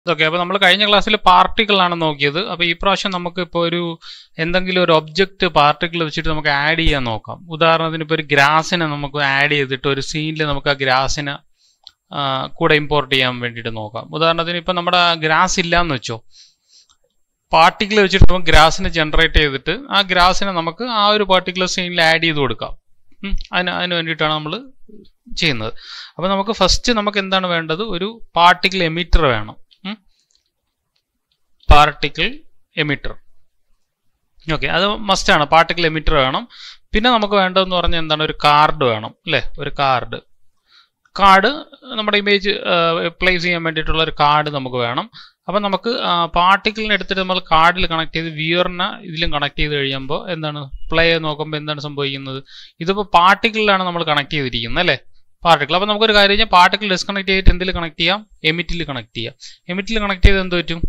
Okay, അപ്പോൾ നമ്മൾ കഴിഞ്ഞ ക്ലാസ്സിൽ പാർട്ടിക്കിളാണ് നോക്കിയത്. അപ്പോൾ ഈ പ്രാവശ്യം നമുക്ക് ഇപ്പോൾ എന്തെങ്കിലും ഒരു ഒബ്ജക്റ്റ് പാർട്ടിക്കിൾ വെച്ചിട്ട് നമുക്ക് ആഡ് ചെയ്യാൻ നോക്കാം. ഉദാഹരണത്തിന് ഇപ്പോൾ ഒരു ഗ്രാസിനെ നമുക്ക് ആഡ് ചെയ്തിട്ട് ഒരു സീനിൽ നമുക്ക് ആ ഗ്രാസിനെ കൂടെ ഇമ്പോർട്ട് ചെയ്യാൻ വേണ്ടിയിട്ട് നോക്കാം. ഉദാഹരണത്തിന് ഇപ്പം നമ്മുടെ ഗ്രാസ് ഇല്ലയെന്ന് വെച്ചോ, പാർട്ടിക്കിൾ വെച്ചിട്ട് നമുക്ക് ഗ്രാസിനെ ജനറേറ്റ് ചെയ്തിട്ട് ആ ഗ്രാസിനെ നമുക്ക് ആ ഒരു പാർട്ടിക്കുലർ സീനിൽ ആഡ് ചെയ്ത് കൊടുക്കാം. അതിന് വേണ്ടിയിട്ടാണ് നമ്മൾ ചെയ്യുന്നത്. അപ്പോൾ നമുക്ക് ഫസ്റ്റ് നമുക്ക് എന്താണ് വേണ്ടത്, ഒരു പാർട്ടിക്കിൾ എമിറ്റർ വേണം. പാർട്ടിക്കിൾ എമിറ്റർ, ഓക്കെ, അത് മസ്റ്റാണ്. പാർട്ടിക്കിൾ എമിറ്റർ വേണം. പിന്നെ നമുക്ക് വേണ്ടതെന്ന് പറഞ്ഞാൽ എന്താണ്, ഒരു കാർഡ് വേണം അല്ലേ. ഒരു കാർഡ് നമ്മുടെ ഇമേജ് പ്ലേസ് ചെയ്യാൻ വേണ്ടിയിട്ടുള്ള ഒരു കാർഡ് നമുക്ക് വേണം. അപ്പം നമുക്ക് പാർട്ടിക്കിളിനെ എടുത്തിട്ട് നമ്മൾ കാർഡിൽ കണക്ട് ചെയ്ത് വ്യൂവറിനെ ഇതിലും കണക്ട് ചെയ്ത് കഴിയുമ്പോൾ എന്താണ്, പ്ലേ നോക്കുമ്പോൾ എന്താണ് സംഭവിക്കുന്നത്, ഇതിപ്പോൾ പാർട്ടിക്കിളിലാണ് നമ്മൾ കണക്ട് ചെയ്തിരിക്കുന്നത് അല്ലേ, പാർട്ടിക്കിൾ. അപ്പോൾ നമുക്കൊരു കാര്യം കഴിഞ്ഞാൽ പാർട്ടിക്കിൾ ഡിസ്കണക്ട് ചെയ്തിട്ട് എന്തിൽ കണക്ട് ചെയ്യാം, എമിറ്റിൽ കണക്ട് ചെയ്യാം. എമിറ്റിൽ കണക്ട് ചെയ്ത് എന്ത് പറ്റും,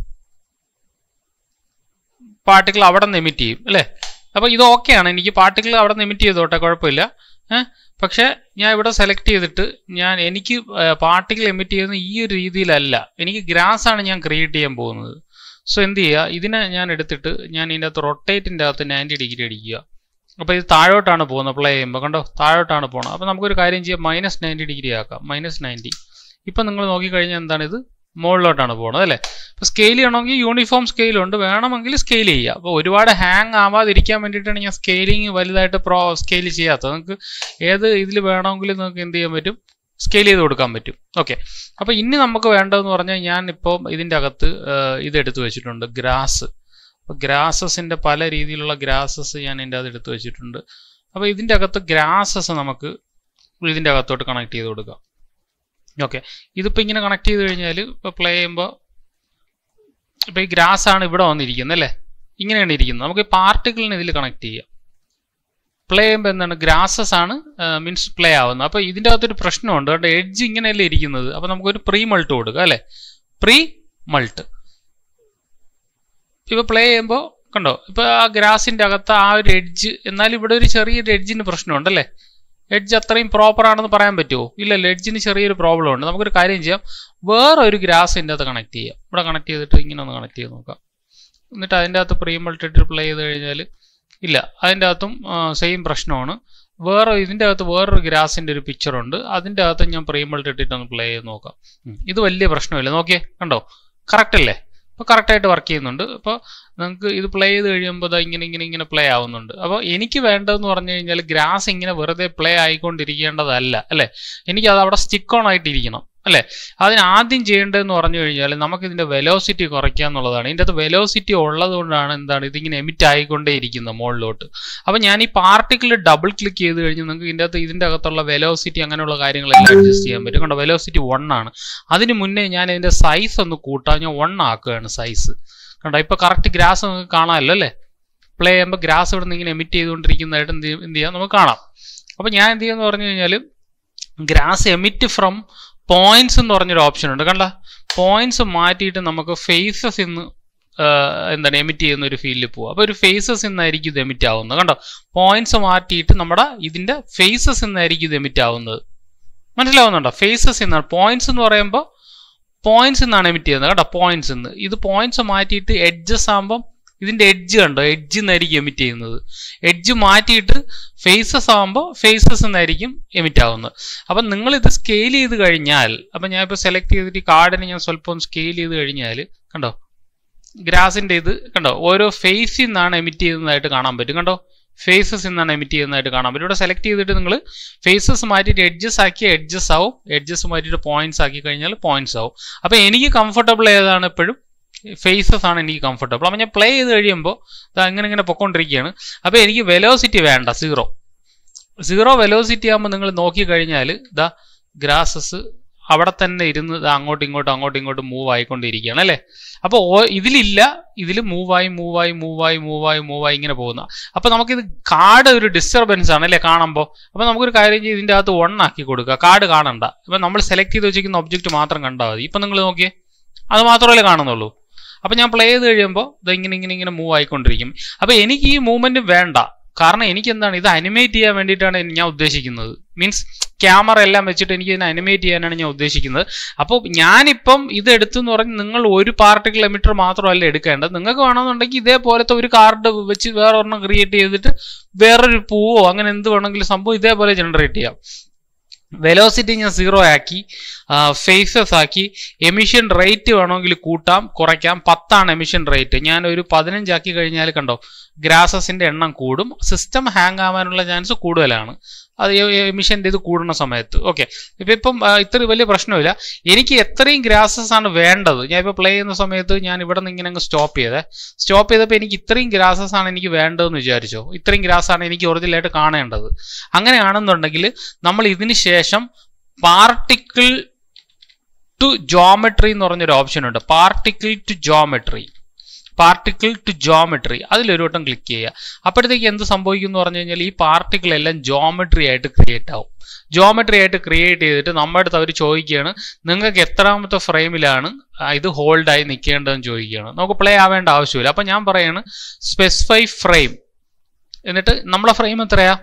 പാർട്ടിക്കിൾ അവിടെ നിന്ന് എമിറ്റ് ചെയ്യും അല്ലേ. അപ്പോൾ ഇത് ഓക്കെയാണ്, എനിക്ക് പാർട്ടിക്കിൾ അവിടെ നിന്ന് എമിറ്റ് ചെയ്തോട്ടെ, കുഴപ്പമില്ല. പക്ഷേ ഞാൻ ഇവിടെ സെലക്ട് ചെയ്തിട്ട് എനിക്ക് പാർട്ടിക്കിൾ എമിറ്റ് ചെയ്യുന്ന ഈ ഒരു രീതിയിലല്ല, എനിക്ക് ഗ്രാസ് ആണ് ഞാൻ ക്രിയേറ്റ് ചെയ്യാൻ പോകുന്നത്. സോ എന്ത് ചെയ്യുക, ഇതിനെ ഞാൻ എടുത്തിട്ട് ഞാൻ ഇതിൻ്റെ അകത്ത് റൊട്ടേറ്റിൻ്റെ അകത്ത് 90 ഡിഗ്രി അടിക്കുക. അപ്പോൾ ഇത് താഴോട്ടാണ് പോകുന്നത്, പ്ലേ ചെയ്യുമ്പോൾ കണ്ടോ, താഴോട്ടാണ് പോകുന്നത്. അപ്പോൾ നമുക്കൊരു കാര്യം ചെയ്യാം, -90 ഡിഗ്രി ആക്കാം, -90. ഇപ്പം നിങ്ങൾ നോക്കിക്കഴിഞ്ഞാൽ എന്താണ്, ഇത് മുകളിലോട്ടാണ് പോകുന്നത് അല്ലേ. അപ്പോൾ സ്കെയിൽ ചെയ്യണമെങ്കിൽ യൂണിഫോം സ്കെയിലുണ്ട്, വേണമെങ്കിൽ സ്കെയിൽ ചെയ്യുക. അപ്പോൾ ഒരുപാട് ഹാങ് ആവാതിരിക്കാൻ വേണ്ടിയിട്ടാണ് ഞാൻ സ്കെയിലിങ് വലുതായിട്ട് സ്കെയിൽ ചെയ്യാത്തത്. നിങ്ങൾക്ക് ഏത് ഇതിൽ വേണമെങ്കിലും നിങ്ങൾക്ക് എന്ത് ചെയ്യാൻ പറ്റും, സ്കെയിൽ ചെയ്ത് കൊടുക്കാൻ പറ്റും. ഓക്കെ, അപ്പോൾ ഇനി നമുക്ക് വേണ്ടതെന്ന് പറഞ്ഞാൽ ഞാൻ ഇപ്പോൾ ഇതിൻ്റെ അകത്ത് ഇതെടുത്ത് വെച്ചിട്ടുണ്ട്, ഗ്രാസ്. അപ്പോൾ ഗ്രാസസിൻ്റെ പല രീതിയിലുള്ള ഗ്രാസസ് ഞാൻ ഇതിൻ്റെ അകത്ത് എടുത്ത് വെച്ചിട്ടുണ്ട്. അപ്പോൾ ഇതിൻ്റെ അകത്ത് ഗ്രാസസ് നമുക്ക് ഇതിൻ്റെ അകത്തോട്ട് കണക്ട് ചെയ്ത് കൊടുക്കാം. ഓക്കെ, ഇതിപ്പോൾ ഇങ്ങനെ കണക്ട് ചെയ്ത് കഴിഞ്ഞാൽ ഇപ്പോൾ പ്ലേ ചെയ്യുമ്പോൾ ഇപ്പോൾ ഈ ഗ്രാസ് ആണ് ഇവിടെ വന്നിരിക്കുന്നത് അല്ലേ, ഇങ്ങനെയാണ് ഇരിക്കുന്നത്. നമുക്ക് ഈ പാർട്ടിക്കിളിനെ ഇതിൽ കണക്ട് ചെയ്യാം. പ്ലേ ചെയ്യുമ്പോൾ എന്താണ്, ഗ്രാസസ് ആണ് മീൻസ് പ്ലേ ആവുന്നത്. അപ്പോൾ ഇതിൻ്റെ അകത്തൊരു പ്രശ്നമുണ്ട്, അതുകൊണ്ട് എഡ്ജ് ഇങ്ങനെയല്ലേ ഇരിക്കുന്നത്. അപ്പോൾ നമുക്കൊരു പ്രീ മൾട്ട് കൊടുക്കുക അല്ലേ, പ്രീ മൾട്ട്. ഇപ്പോൾ പ്ലേ ചെയ്യുമ്പോൾ കണ്ടോ, ഇപ്പോൾ ആ ഗ്രാസിൻ്റെ അകത്ത് ആ ഒരു എഡ്ജ്, എന്നാലും ഇവിടെ ഒരു ചെറിയൊരു എഡ്ജിന് പ്രശ്നമുണ്ടല്ലേ. എഡ്ജ് അത്രയും പ്രോപ്പർ ആണെന്ന് പറയാൻ പറ്റുമോ, ഇല്ലല്ലോ, എഡ്ജിന് ചെറിയൊരു പ്രോബ്ലം ഉണ്ട്. നമുക്കൊരു കാര്യം ചെയ്യാം, വേറെ ഒരു ഗ്രാസിൻ്റെ അകത്ത് കണക്ട് ചെയ്യാം. ഇവിടെ കണക്ട് ചെയ്തിട്ട് ഇങ്ങനെ ഒന്ന് കണക്ട് ചെയ്ത് നോക്കാം. എന്നിട്ട് അതിൻ്റെ അകത്ത് പ്രീ മൾട്ടിട്ട് പ്ലേ ചെയ്ത് കഴിഞ്ഞാൽ ഇല്ല, അതിൻ്റെ അകത്തും സെയിം പ്രശ്നമാണ്. ഇതിൻ്റെ അകത്ത് വേറൊരു ഗ്രാസിൻ്റെ ഒരു പിക്ചറുണ്ട്, അതിൻ്റെ അകത്ത് ഞാൻ പ്രീ മൾട്ടിട്ട് ഒന്ന് പ്ലേ ചെയ്ത് നോക്കാം. ഇത് വലിയ പ്രശ്നമില്ല, നോക്കിയേ കണ്ടോ, കറക്റ്റ് അല്ലേ. അപ്പോൾ കറക്റ്റായിട്ട് വർക്ക് ചെയ്യുന്നുണ്ട്. അപ്പോൾ നിങ്ങൾക്ക് ഇത് പ്ലേ ചെയ്ത് കഴിയുമ്പോൾ ഇങ്ങനെ പ്ലേ ആവുന്നുണ്ട്. അപ്പോൾ എനിക്ക് വേണ്ടതെന്ന് പറഞ്ഞു കഴിഞ്ഞാൽ ഗ്രാസ് ഇങ്ങനെ വെറുതെ പ്ലേ ആയിക്കൊണ്ടിരിക്കേണ്ടതല്ല അല്ലേ, എനിക്കത് അവിടെ സ്റ്റിക്ക് ഓൺ ആയിട്ടിരിക്കണം അല്ലേ. അതിന് ആദ്യം ചെയ്യേണ്ടതെന്ന് പറഞ്ഞു കഴിഞ്ഞാൽ നമുക്കിതിൻ്റെ വെലോസിറ്റി കുറയ്ക്കുക എന്നുള്ളതാണ്. ഇതിൻ്റെ അകത്ത് വെലോസിറ്റി ഉള്ളത് കൊണ്ടാണ് എന്താണ് ഇതിങ്ങനെ എമിറ്റ് ആയിക്കൊണ്ടേ ഇരിക്കുന്നത് മുകളിലോട്ട്. അപ്പോൾ ഞാൻ ഈ പാർട്ടിക്കിൾ ഡബിൾ ക്ലിക്ക് ചെയ്ത് കഴിഞ്ഞ് നിങ്ങൾക്ക് ഇതിൻ്റെ അകത്തുള്ള വെലോസിറ്റി അങ്ങനെയുള്ള കാര്യങ്ങളെല്ലാം അഡ്ജസ്റ്റ് ചെയ്യാൻ പറ്റും. കണ്ടോ, വെലോസിറ്റി 1 ആണ്. അതിന് മുന്നേ ഞാൻ ഇതിൻ്റെ സൈസ് ഒന്ന് കൂട്ടാൻ ഞാൻ 1 ആക്കുകയാണ് സൈസ്. കണ്ടോ, ഇപ്പോൾ കറക്റ്റ് ഗ്രാസ് നമുക്ക് കാണാമല്ലോ അല്ലേ. പ്ലേ ചെയ്യുമ്പോൾ ഗ്രാസ് ഇവിടെ നിന്ന് ഇങ്ങനെ എമിറ്റ് ചെയ്തുകൊണ്ടിരിക്കുന്നതായിട്ട് എന്ത് ചെയ്യാം നമുക്ക് കാണാം. അപ്പോൾ ഞാൻ എന്ത് ചെയ്യുമെന്ന് പറഞ്ഞു കഴിഞ്ഞാൽ ഗ്രാസ് എമിറ്റ് ഫ്രം പോയിന്റ്സ് എന്ന് പറഞ്ഞൊരു ഓപ്ഷൻ ഉണ്ട്, കണ്ട. പോയിന്റ്സ് മാറ്റിയിട്ട് നമുക്ക് ഫേസസ് ഇന്ന് എന്താണ് എമിറ്റ് ചെയ്യുന്ന ഒരു ഫീൽഡിൽ പോകും. അപ്പോൾ ഒരു ഫേസസ് ഇന്നായിരിക്കും ഇത് എമിറ്റ് ആവുന്നത്, കണ്ടോ. പോയിന്റ്സ് മാറ്റിയിട്ട് നമ്മുടെ ഇതിൻ്റെ ഫേസസ് ഇന്നായിരിക്കും ഇത് എമിറ്റ് ആവുന്നത്, മനസ്സിലാവുന്നുണ്ടോ. ഫേസസ് എന്നാണ്, പോയിന്റ്സ് എന്ന് പറയുമ്പോൾ പോയിന്റ്സ് എന്നാണ് എമിറ്റ് ചെയ്യുന്നത്, കേട്ടോ. പോയിന്റ്സ് എന്ന് ഇത് പോയിന്റ്സ് മാറ്റിയിട്ട് എഡ്ജസ് ആകുമ്പം ഇതിൻ്റെ എഡ്ജ് കണ്ടോ, എഡ്ജ് എന്നായിരിക്കും എമിറ്റ് ചെയ്യുന്നത്. എഡ്ജ് മാറ്റിയിട്ട് ഫേസസ് ആകുമ്പോൾ ഫേസസ് എന്നായിരിക്കും എമിറ്റ് ആവുന്നത്. അപ്പം നിങ്ങളിത് സ്കെയിൽ ചെയ്ത് കഴിഞ്ഞാൽ, അപ്പം ഞാനിപ്പോൾ സെലക്ട് ചെയ്തിട്ട് ഈ കാർഡിനെ ഞാൻ സ്വല്പം സ്കെയിൽ ചെയ്ത് കഴിഞ്ഞാൽ കണ്ടോ, ഗ്രാസിൻ്റെ ഇത് കണ്ടോ, ഓരോ ഫേസിൽ നിന്നാണ് എമിറ്റ് ചെയ്യുന്നതായിട്ട് കാണാൻ പറ്റും, കണ്ടോ. ഫേസസ് എന്നാണ് എമിറ്റ് ചെയ്യുന്നതായിട്ട് കാണാൻ പറ്റും. ഇവിടെ സെലക്ട് ചെയ്തിട്ട് നിങ്ങൾ ഫേസസ് മാറ്റിയിട്ട് എഡ്ജസ് ആക്കി എഡ്ജസ് ആവും, എഡ്ജസ് മാറ്റിയിട്ട് പോയിന്റ്സ് ആക്കി കഴിഞ്ഞാൽ പോയിന്റ്സ് ആവും. അപ്പോൾ എനിക്ക് കംഫർട്ടബിൾ ഏതാണ്, എപ്പോഴും ഫേസസ് ആണ് എനിക്ക് കംഫർട്ടബിൾ. അപ്പോൾ ഞാൻ പ്ലേ ചെയ്ത് കഴിയുമ്പോൾ ഇങ്ങനെ പൊക്കോണ്ടിരിക്കുകയാണ്. അപ്പോൾ എനിക്ക് വെലോസിറ്റി വേണ്ട, 0 വെലോസിറ്റി ആകുമ്പോൾ നിങ്ങൾ നോക്കിക്കഴിഞ്ഞാൽ ഗ്രാസസ് അവിടെ തന്നെ ഇരുന്ന് അങ്ങോട്ടും ഇങ്ങോട്ടും മൂവ് ആയിക്കൊണ്ടിരിക്കുകയാണ് അല്ലേ. അപ്പോൾ ഇതിലില്ല, ഇതിൽ മൂവായി ഇങ്ങനെ പോകുന്ന. അപ്പോൾ നമുക്കിത് കാർഡ് ഒരു ഡിസ്റ്റർബൻസ് ആണ് അല്ലേ കാണുമ്പോൾ. അപ്പോൾ നമുക്കൊരു കാര്യം ചെയ്ത് ഇതിൻ്റെ അകത്ത് 1 ആക്കി കൊടുക്കുക, കാർഡ് കാണണ്ട. അപ്പോൾ നമ്മൾ സെലക്ട് ചെയ്ത് വെച്ചിരിക്കുന്ന ഒബ്ജക്റ്റ് മാത്രം കണ്ടാൽ മതി. ഇപ്പം നിങ്ങൾ നോക്കിയേ, അത് മാത്രമല്ലേ കാണുന്നുള്ളൂ. അപ്പോൾ ഞാൻ പ്ലേ ചെയ്ത് കഴിയുമ്പോൾ ഇങ്ങനെ മൂവ് ആയിക്കൊണ്ടിരിക്കും. അപ്പോൾ എനിക്ക് ഈ മൂവ്മെൻറ്റ് വേണ്ട, കാരണം എനിക്ക് എന്താണ് ഇത് അനിമേറ്റ് ചെയ്യാൻ വേണ്ടിയിട്ടാണ് ഞാൻ ഉദ്ദേശിക്കുന്നത്. മീൻസ് ക്യാമറ എല്ലാം വെച്ചിട്ട് എനിക്ക് ഇതിനെ അനിമേറ്റ് ചെയ്യാനാണ് ഞാൻ ഉദ്ദേശിക്കുന്നത്. അപ്പോൾ ഞാനിപ്പം ഇത് എടുത്തെന്ന് പറഞ്ഞ് നിങ്ങൾ ഒരു പാർട്ടിക്കിൾ എമിറ്റർ മാത്രമല്ല എടുക്കേണ്ടത്. നിങ്ങൾക്ക് വേണമെന്നുണ്ടെങ്കിൽ ഇതേപോലത്തെ ഒരു കാർഡ് വെച്ച് വേറെ ഒരെണ്ണം ക്രിയേറ്റ് ചെയ്തിട്ട് വേറൊരു പൂവോ അങ്ങനെ എന്ത് വേണമെങ്കിലും സംഭവം ഇതേപോലെ ജനറേറ്റ് ചെയ്യാം. വെലോസിറ്റി ഞാൻ 0 ആക്കി, ഫേസസ് ആക്കി, എമിഷൻ റേറ്റ് വേണമെങ്കിൽ കൂട്ടാം കുറയ്ക്കാം. 10 എമിഷൻ റേറ്റ്. ഞാൻ ഒരു 15 ആക്കി കഴിഞ്ഞാൽ കണ്ടോ ഗ്രാസസിന്റെ എണ്ണം കൂടും. സിസ്റ്റം ഹാങ് ആവാനുള്ള ചാൻസ് കൂടുതലാണ് അത് എമിഷൻ്റെ ഇത് കൂടുന്ന സമയത്ത്. ഓക്കെ, ഇപ്പം ഇത്ര വലിയ പ്രശ്നമില്ല. എനിക്ക് എത്രയും ഗ്രാസസ് ആണ് വേണ്ടത്. ഞാൻ ഇപ്പോൾ പ്ലേ ചെയ്യുന്ന സമയത്ത് ഞാൻ ഇവിടെ നിന്ന് ഇങ്ങനെ അങ്ങ് സ്റ്റോപ്പ് ചെയ്തപ്പോൾ എനിക്ക് ഇത്രയും ഗ്രാസസ് ആണ് എനിക്ക് വേണ്ടതെന്ന് വിചാരിച്ചോ. ഇത്രയും ഗ്രാസ് ആണ് എനിക്ക് ഒറിജിനലായിട്ട് കാണേണ്ടത്. അങ്ങനെയാണെന്നുണ്ടെങ്കിൽ നമ്മൾ ഇതിന് ശേഷം പാർട്ടിക്കിൾ ടു ജോമെട്രി എന്ന് പറഞ്ഞൊരു ഓപ്ഷൻ ഉണ്ട്. പാർട്ടിക്കിൾ ടു ജോമെട്രി അതിലൊരു വട്ടം ക്ലിക്ക് ചെയ്യുക. അപ്പോഴത്തേക്ക് എന്ത് സംഭവിക്കും എന്ന് പറഞ്ഞു കഴിഞ്ഞാൽ ഈ പാർട്ടിക്കിൾ എല്ലാം ജോമെട്രി ആയിട്ട് ക്രിയേറ്റ് ചെയ്തിട്ട് നമ്മുടെ അടുത്ത് അവർ ചോദിക്കുകയാണ് നിങ്ങൾക്ക് എത്രാമത്തെ ഫ്രെയിമിലാണ് ഇത് ഹോൾഡായി നിൽക്കേണ്ടതെന്ന് ചോദിക്കുകയാണ്. നമുക്ക് പ്ലേ ആവേണ്ട ആവശ്യമില്ല. അപ്പം ഞാൻ പറയാണ് സ്പെസിഫൈ ഫ്രെയിം. എന്നിട്ട് നമ്മളെ ഫ്രെയിം എത്രയാ?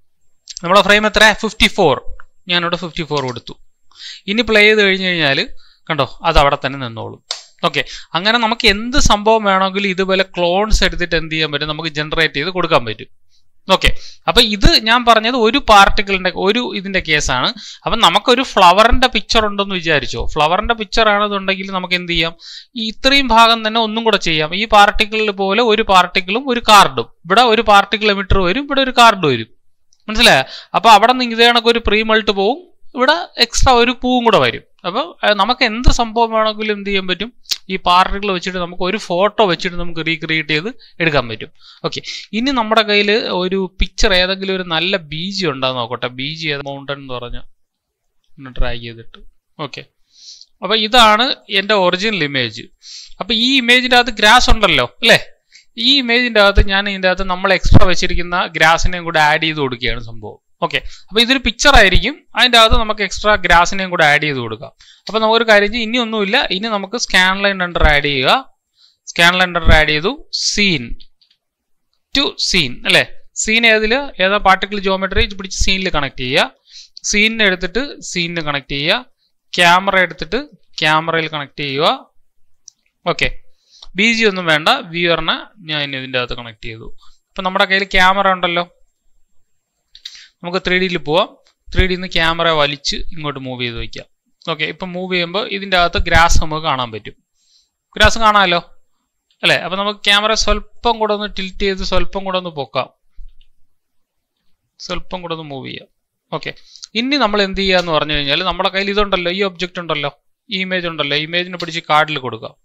54. ഞാനിവിടെ 54 കൊടുത്തു. ഇനി പ്ലേ ചെയ്ത് കഴിഞ്ഞ് കഴിഞ്ഞാൽ കണ്ടോ അത് അവിടെ തന്നെ നിന്നോളും. ഓക്കെ, അങ്ങനെ നമുക്ക് എന്ത് സംഭവം വേണമെങ്കിലും ഇതുപോലെ ക്ലോൺസ് എടുത്തിട്ട് എന്ത് ചെയ്യാൻ പറ്റും, നമുക്ക് ജനറേറ്റ് ചെയ്ത് കൊടുക്കാൻ പറ്റും. ഓക്കെ, അപ്പൊ ഇത് ഞാൻ പറഞ്ഞത് ഒരു പാർട്ടിക്കിളിന്റെ ഇതിന്റെ കേസാണ്. അപ്പൊ നമുക്കൊരു ഫ്ലവറിന്റെ പിക്ചർ ഉണ്ടെന്ന് വിചാരിച്ചോ. ഫ്ലവറിന്റെ പിക്ചർ ആണെന്നുണ്ടെങ്കിൽ നമുക്ക് എന്ത് ചെയ്യാം, ഈ ഇത്രയും ഭാഗം തന്നെ ഒന്നും കൂടെ ചെയ്യാം. ഈ പാർട്ടിക്കിളിൽ പോലെ ഒരു പാർട്ടിക്കിളും ഒരു കാർഡും, ഇവിടെ ഒരു പാർട്ടിക്കിൾ എമിറ്റർ വരും, ഇവിടെ ഒരു കാർഡ് വരും. മനസ്സിലായോ? അപ്പൊ അവിടെ നിന്ന് ഇതേ കണക്ക് ഒരു പ്രീമൾട്ട് പോവും, ഇവിടെ എക്സ്ട്രാ ഒരു പൂവും കൂടെ വരും. അപ്പോൾ നമുക്ക് എന്ത് സംഭവം വേണമെങ്കിലും എന്ത് ചെയ്യാൻ പറ്റും, ഈ പാർട്ടിക്കിൾ വെച്ചിട്ട് നമുക്ക് ഒരു ഫോട്ടോ വെച്ചിട്ട് നമുക്ക് റീക്രിയേറ്റ് ചെയ്ത് എടുക്കാൻ പറ്റും. ഓക്കെ, ഇനി നമ്മുടെ കയ്യിൽ ഒരു പിക്ചർ ഏതെങ്കിലും ഒരു നല്ല ബീജി ഉണ്ടാകുന്ന നോക്കട്ടെ. ബീജി മൗണ്ടൻ എന്ന് പറഞ്ഞ ഡ്രാഗ് ചെയ്തിട്ട്. ഓക്കെ, അപ്പോൾ ഇതാണ് എൻ്റെ ഒറിജിനൽ ഇമേജ്. അപ്പോൾ ഈ ഇമേജിൻ്റെ അകത്ത് ഗ്രാസ് ഉണ്ടല്ലോ അല്ലേ? ഈ ഇമേജിൻ്റെ അകത്ത് ഞാൻ ഇതിൻ്റെ അകത്ത് നമ്മൾ എക്സ്ട്രാ വെച്ചിരിക്കുന്ന ഗ്രാസിനെയും കൂടെ ആഡ് ചെയ്ത് കൊടുക്കുകയാണ് സംഭവം. ഓക്കെ, അപ്പോൾ ഇതൊരു പിക്ചർ ആയിരിക്കും, അതിൻ്റെ അകത്ത് നമുക്ക് എക്സ്ട്രാ ഗ്രാസിനെയും കൂടെ ആഡ് ചെയ്ത് കൊടുക്കാം. അപ്പോൾ നമുക്കൊരു കാര്യം ചെയ്യും, ഇനി ഒന്നുമില്ല, ഇനി നമുക്ക് സ്കാൻ ലൈൻ അണ്ടർ ആഡ് ചെയ്യുക. സ്കാൻ ലൈൻ അണ്ടർ ആഡ് ചെയ്തു. സീൻ ടു സീൻ അല്ലേ? സീൻ ഏതാ പാർട്ടിക്കിൾ ജോമെട്രി പിടിച്ച് സീനിൽ കണക്ട് ചെയ്യുക. സീനിനെ എടുത്തിട്ട് സീനിന് കണക്ട് ചെയ്യുക. ക്യാമറ എടുത്തിട്ട് ക്യാമറയിൽ കണക്ട് ചെയ്യുക. ഓക്കെ, ബി ജി ഒന്നും വേണ്ട, വ്യൂവറിനെ ഞാൻ ഇതിൻ്റെ അകത്ത് കണക്ട് ചെയ്തു. അപ്പം നമ്മുടെ കയ്യിൽ ക്യാമറ ഉണ്ടല്ലോ, നമുക്ക് 3Dയിൽ പോവാം. 3Dയിൽ നിന്ന് ക്യാമറ വലിച്ച് ഇങ്ങോട്ട് മൂവ് ചെയ്ത് വയ്ക്കാം. ഓക്കെ, ഇപ്പം മൂവ് ചെയ്യുമ്പോൾ ഇതിൻ്റെ അകത്ത് ഗ്രാസ് നമുക്ക് കാണാൻ പറ്റും. ഗ്രാസ് കാണാമല്ലോ അല്ലേ? അപ്പം നമുക്ക് ക്യാമറ സ്വല്പം കൂടെ ഒന്ന് ടിൽറ്റ് ചെയ്ത് സ്വല്പം കൂടെ ഒന്ന് പൊക്കാം, സ്വല്പം കൂടെ ഒന്ന് മൂവ് ചെയ്യാം. ഓക്കെ, ഇനി നമ്മൾ എന്ത് ചെയ്യുക എന്ന് പറഞ്ഞു കഴിഞ്ഞാൽ നമ്മുടെ കയ്യിൽ ഇതുണ്ടല്ലോ, ഈ ഒബ്ജക്റ്റ് ഉണ്ടല്ലോ, ഈ ഇമേജ് ഉണ്ടല്ലോ, ഇമേജിനെ പിടിച്ച് കാർഡിൽ കൊടുക്കാം.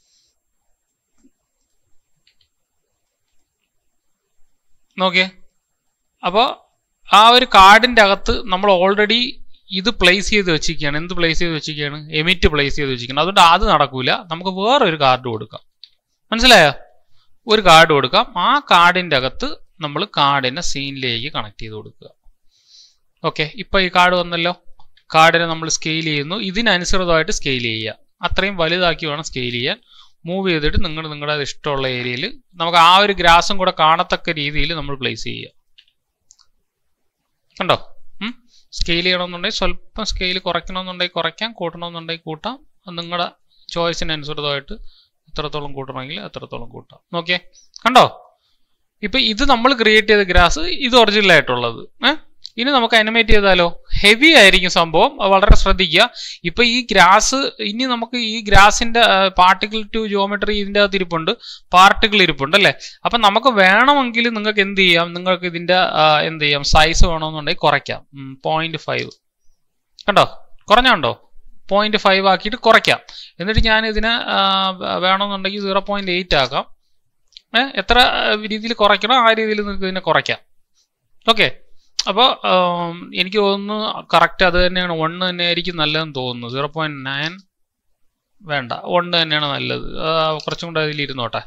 നോക്കിയേ, അപ്പോൾ ആ ഒരു കാർഡിൻ്റെ അകത്ത് നമ്മൾ ഓൾറെഡി ഇത് പ്ലേസ് ചെയ്ത് വെച്ചിരിക്കുകയാണ്. എന്ത് പ്ലേസ് ചെയ്ത് വെച്ചിരിക്കുകയാണ്? എമിറ്റ് പ്ലേസ് ചെയ്ത് വെച്ചിരിക്കുകയാണ്. അതുകൊണ്ട് അത് നടക്കൂല. നമുക്ക് വേറൊരു കാർഡ് കൊടുക്കാം. മനസ്സിലായോ? ഒരു കാർഡ് കൊടുക്കാം. ആ കാർഡിൻ്റെ അകത്ത് നമ്മൾ കാർഡിനെ സീനിലേക്ക് കണക്ട് ചെയ്ത് കൊടുക്കുക. ഓക്കെ, ഇപ്പോൾ ഈ കാർഡ് വന്നല്ലോ. കാർഡിനെ നമ്മൾ സ്കെയിൽ ചെയ്യുന്നു. ഇതിനനുസൃതമായിട്ട് സ്കെയിൽ ചെയ്യുക. അത്രയും വലുതാക്കി വേണം സ്കെയിൽ ചെയ്യാൻ. മൂവ് ചെയ്തിട്ട് നിങ്ങളുടെ ഇഷ്ടമുള്ള ഏരിയയിൽ നമുക്ക് ആ ഒരു ഗ്രാസും കൂടെ കാണത്തക്ക രീതിയിൽ നമ്മൾ പ്ലേസ് ചെയ്യുക. കണ്ടോ? സ്കെയിൽ ചെയ്യണമെന്നുണ്ടെങ്കിൽ സ്വല്പം സ്കെയിൽ കുറയ്ക്കണമെന്നുണ്ടെങ്കിൽ കുറയ്ക്കാം, കൂട്ടണമെന്നുണ്ടെങ്കിൽ കൂട്ടാം. അത് നിങ്ങളുടെ ചോയ്സിനനുസൃതമായിട്ട് എത്രത്തോളം കൂട്ടണമെങ്കിൽ എത്രത്തോളം കൂട്ടാം. നോക്കിയേ, കണ്ടോ? ഇപ്പം ഇത് നമ്മൾ ക്രിയേറ്റ് ചെയ്ത ഗ്രാസ്, ഇത് ഒറിജിനൽ ആയിട്ടുള്ളത്. ഇനി നമുക്ക് അനിമേറ്റ് ചെയ്താലോ? ഹെവി ആയിരിക്കും സംഭവം, വളരെ ശ്രദ്ധിക്കുക. ഇപ്പം ഈ ഗ്രാസ്, ഇനി നമുക്ക് ഈ ഗ്രാസിൻ്റെ പാർട്ടിക്കിൾ ടു ജോമെട്രി ഇതിൻ്റെ അകത്ത് ഇരിപ്പുണ്ട്, പാർട്ടിക്കിൾ ഇരിപ്പുണ്ട് അല്ലേ? അപ്പം നമുക്ക് വേണമെങ്കിൽ നിങ്ങൾക്ക് എന്ത് ചെയ്യാം, നിങ്ങൾക്ക് ഇതിൻ്റെ എന്ത് ചെയ്യാം, സൈസ് വേണമെന്നുണ്ടെങ്കിൽ കുറയ്ക്കാം. 0.5 കണ്ടോ? കുറഞ്ഞുണ്ടോ? 0.5 ആക്കിയിട്ട് കുറയ്ക്കാം. എന്നിട്ട് ഞാൻ ഇതിനെ വേണമെന്നുണ്ടെങ്കിൽ 0.8 ആക്കാം. എത്ര രീതിയിൽ കുറയ്ക്കണോ ആ രീതിയിൽ നിങ്ങൾക്ക് ഇതിനെ കുറയ്ക്കാം. ഓക്കെ, അപ്പോൾ എനിക്ക് തോന്നുന്നു കറക്റ്റ് അത് തന്നെയാണ്. 1 തന്നെയായിരിക്കും നല്ലതെന്ന് തോന്നുന്നു. 0.9 വേണ്ട, 1 തന്നെയാണ് നല്ലത്. കുറച്ചും കൂടെ അതിലിരുന്നോട്ടെ.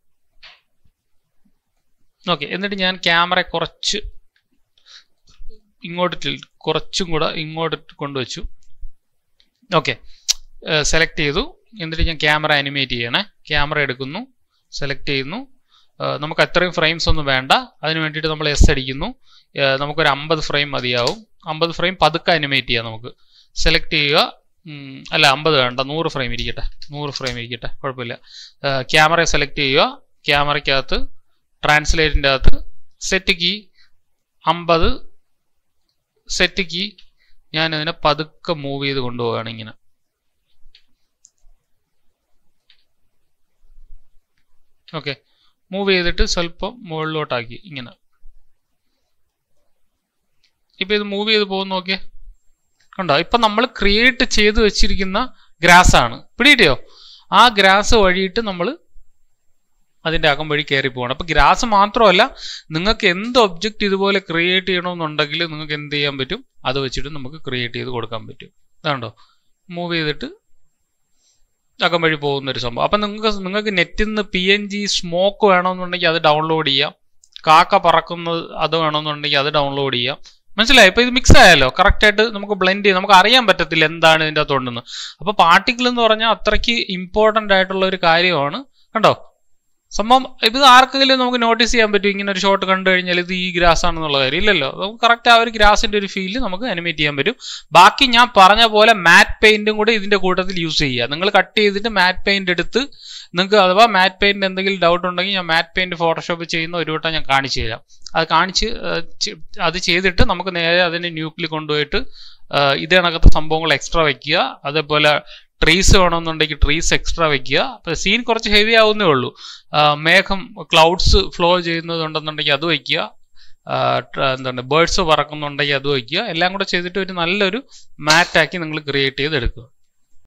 ഓക്കെ, എന്നിട്ട് ഞാൻ ക്യാമറ കുറച്ച് ഇങ്ങോട്ട് കുറച്ചും കൂടെ ഇങ്ങോട്ട് കൊണ്ടുവച്ചു. ഓക്കെ, സെലക്ട് ചെയ്തു. എന്നിട്ട് ഞാൻ ക്യാമറ അനിമേറ്റ് ചെയ്യണേ. ക്യാമറ എടുക്കുന്നു, സെലക്ട് ചെയ്യുന്നു. നമുക്ക് അത്രയും ഫ്രെയിംസ് ഒന്നും വേണ്ട. അതിന് വേണ്ടിയിട്ട് നമ്മൾ എസ് അടിക്കുന്നു. നമുക്കൊരു 50 ഫ്രെയിം മതിയാവും. 50 ഫ്രെയിം പതുക്കെ അനിമേറ്റ് ചെയ്യാം നമുക്ക്. സെലക്ട് ചെയ്യുക, അല്ല 50 വേണ്ട, 100 ഫ്രെയിം ഇരിക്കട്ടെ, 100 ഫ്രെയിം ഇരിക്കട്ടെ, കുഴപ്പമില്ല. ക്യാമറ സെലക്ട് ചെയ്യുക, ക്യാമറയ്ക്കകത്ത് ട്രാൻസ്ലേറ്റിൻ്റെ അകത്ത് സെറ്റ് കീ 50, സെറ്റ് കീ. ഞാനിതിനെ പതുക്കെ മൂവ് ചെയ്ത് കൊണ്ടുപോവുകയാണ് ഇങ്ങനെ. ഓക്കെ, മൂവ് ചെയ്തിട്ട് സ്വല്പം മുകളിലോട്ടാക്കി ഇങ്ങനെ. ഇപ്പം ഇത് മൂവ് ചെയ്ത് പോകുന്ന നോക്കിയേ, കണ്ടോ? ഇപ്പം നമ്മൾ ക്രിയേറ്റ് ചെയ്ത് വെച്ചിരിക്കുന്ന ഗ്രാസാണ്, പിടിയിട്ടോ? ആ ഗ്രാസ് വഴിയിട്ട് നമ്മൾ അതിൻ്റെ അകം വഴി കയറി പോകണം. അപ്പം ഗ്രാസ് മാത്രമല്ല, നിങ്ങൾക്ക് എന്ത് ഒബ്ജക്റ്റ് ഇതുപോലെ ക്രിയേറ്റ് ചെയ്യണമെന്നുണ്ടെങ്കിൽ നിങ്ങൾക്ക് എന്ത് ചെയ്യാൻ പറ്റും, അത് വെച്ചിട്ട് നമുക്ക് ക്രിയേറ്റ് ചെയ്ത് കൊടുക്കാൻ പറ്റും. ഇതാണ്ടോ, മൂവ് ചെയ്തിട്ട് അകം വഴി പോകുന്നൊരു സംഭവം. അപ്പം നിങ്ങൾക്ക് നെറ്റിൽ നിന്ന് PNG സ്മോക്ക് വേണമെന്നുണ്ടെങ്കിൽ അത് ഡൗൺലോഡ് ചെയ്യാം, കാക്ക പറക്കുന്നത് അത് വേണമെന്നുണ്ടെങ്കിൽ അത് ഡൗൺലോഡ് ചെയ്യാം. മനസ്സിലായി? ഇപ്പം ഇത് മിക്സ് ആയാലോ, കറക്റ്റായിട്ട് നമുക്ക് ബ്ലെൻഡ് ചെയ്യാം, നമുക്ക് അറിയാൻ പറ്റത്തില്ല എന്താണ് ഇതിൻ്റെ അകത്തുണ്ടെന്ന്. അപ്പോൾ പാർട്ടിക്കിൾ എന്ന് പറഞ്ഞാൽ അത്രയ്ക്ക് ഇമ്പോർട്ടൻ്റ് ആയിട്ടുള്ള ഒരു കാര്യമാണ്. കണ്ടോ സംഭവം? ഇത് ആർക്കെങ്കിലും നമുക്ക് നോട്ടീസ് ചെയ്യാൻ പറ്റും ഇങ്ങനെ ഒരു ഷോട്ട് കണ്ടു കഴിഞ്ഞാൽ ഇത് ഈ ഗ്രാസ് ആണെന്നുള്ള കാര്യം? ഇല്ലല്ലോ. നമുക്ക് കറക്റ്റ് ആ ഒരു ഗ്രാസിൻ്റെ ഒരു ഫീല് നമുക്ക് അനിമേറ്റ് ചെയ്യാൻ പറ്റും. ബാക്കി ഞാൻ പറഞ്ഞ പോലെ മാറ്റ് പെയിൻറ്റും കൂടെ ഇതിൻ്റെ കൂട്ടത്തിൽ യൂസ് ചെയ്യുക. നിങ്ങൾ കട്ട് ചെയ്തിട്ട് മാറ്റ് പെയിൻറ്റ് എടുത്ത് നിങ്ങൾക്ക് അഥവാ മാറ്റ് പെയിൻറ്റ് എന്തെങ്കിലും ഡൗട്ട് ഉണ്ടെങ്കിൽ ഞാൻ മാറ്റ് പെയിൻറ്റ് ഫോട്ടോഷോപ്പ് ചെയ്യുന്ന ഒരു വട്ടം ഞാൻ കാണിച്ചു തരാം. അത് ചെയ്തിട്ട് നമുക്ക് നേരെ അതിനെ ന്യൂക്കിൽ കൊണ്ടുപോയിട്ട് ഇത് കണക്കത്തെ സംഭവങ്ങൾ എക്സ്ട്രാ വയ്ക്കുക. അതേപോലെ ട്രീസ് വേണമെന്നുണ്ടെങ്കിൽ ട്രീസ് എക്സ്ട്രാ വയ്ക്കുക. അപ്പോൾ സീൻ കുറച്ച് ഹെവി ആവുന്നേ ഉള്ളൂ. മേഘം ക്ലൗഡ്സ് ഫ്ലോ ചെയ്യുന്നതുണ്ടെന്നുണ്ടെങ്കിൽ അത് വയ്ക്കുക. എന്താണ് ബേർഡ്സ് പറക്കുന്നുണ്ടെങ്കിൽ അത് വയ്ക്കുക. എല്ലാം കൂടെ ചെയ്തിട്ട് ഒരു നല്ലൊരു മാറ്റാക്കി നിങ്ങൾ ക്രിയേറ്റ് ചെയ്തെടുക്കുക.